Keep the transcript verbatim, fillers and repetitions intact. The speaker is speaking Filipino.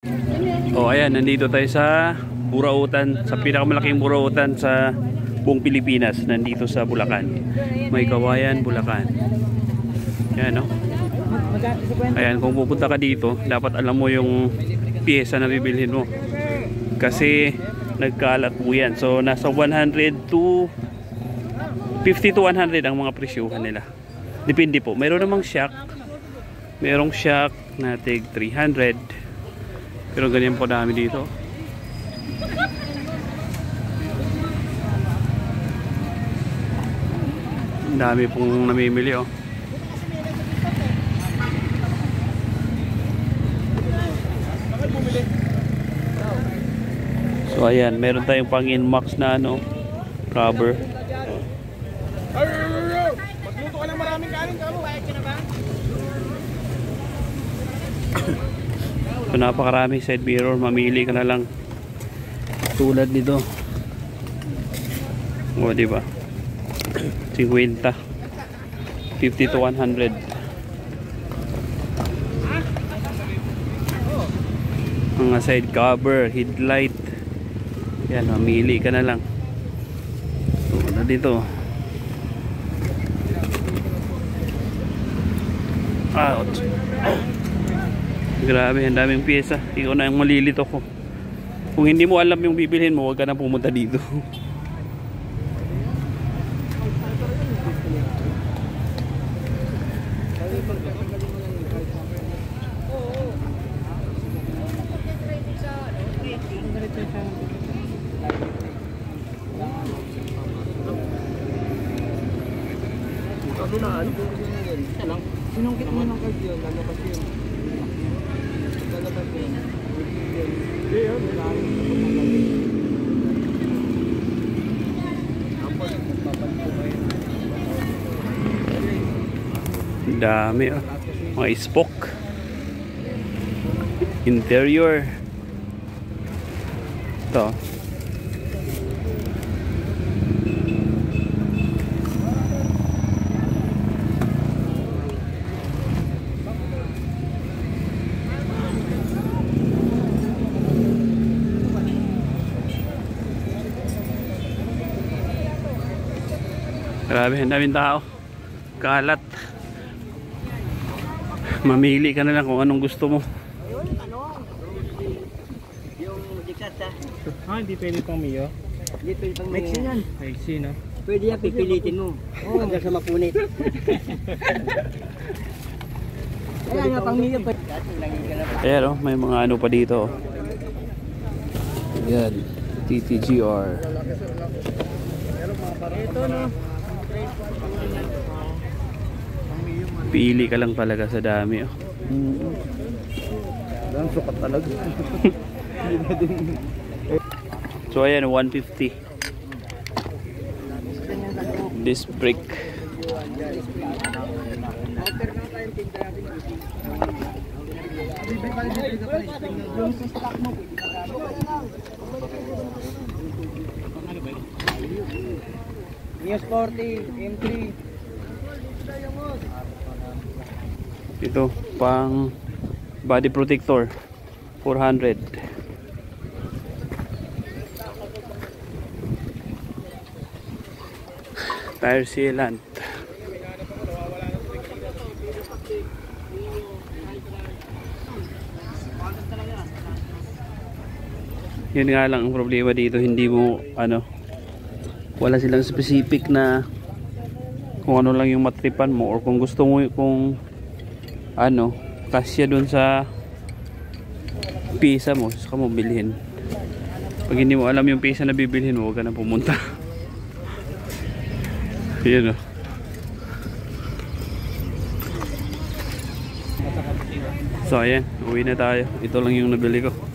Oh, ayan, nandito tayo sa Burautan, sa pinakamalaking Burautan sa buong Pilipinas, nandito sa Bulacan. May Kawayan, Bulacan. Ayan, no? Ayan, kung pupunta ka dito, dapat alam mo yung piyesa na bibilhin mo. Kasi nagkalat po yan. So, nasa one hundred to fifty to one hundred ang mga presyuhan nila. Depende po. Mayroon namang shock. Mayroong shock na tig three hundred. Pero ganyan po dami dito. Ang dami pong namimili, oh. So ayan, meron tayong pang Inmax na ano, cover. Magluto ka ng maraming kanin, kamo. Bayad ka na ba? So napakaraming side mirror, mamili ka na lang. Tulad nito. O, di ba? fifty, fifty to one hundred. Mga side cover, headlight. Yan, mamili ka na lang. Tulad dito. Ouch. Grabe, ang daming pyesa. Ikaw na yung malilito ko. Kung hindi mo alam yung bibilhin mo, huwag ka na pumunta dito. Sinungkit mo ng card yun, lalabas yun. Lalabas yun. Hindi yun. Dami, oh. Mga spoke. Interior. Ito. Grabe, ang daming tao. Kalat. Mamili ka na lang kung anong gusto mo. Ayun, ano? Yung diksata. Ah, hindi pwede pang Mio? Hindi pwede pang Mio. Mexi yan. Mexi, no? Pwede yan, pipilitin mo. Oo, hanggang sa mapunit. Kaya nga pang Mio. Ayan, oh, may mga ano pa dito. Ayan, T T G R. Ito, no? Pili ka lang talaga sa dami, oh. Mm-hmm. Ang sukat talaga. So ayan, one fifty. Disc brake. Mio Sporty, M three. Ito, pang body protector, four hundred. Tire sealant. Yun nga lang ang problema dito, hindi mo ano, wala silang specific na kung ano lang yung matripan mo, or kung gusto mo, kung ano, kasya dun sa pisa mo, saka mo bilhin. Pag hindi mo alam yung pisa na bibilhin mo, huwag ka na pumunta. Yun, oh. So ayan, uwi na tayo. Ito lang yung nabili ko.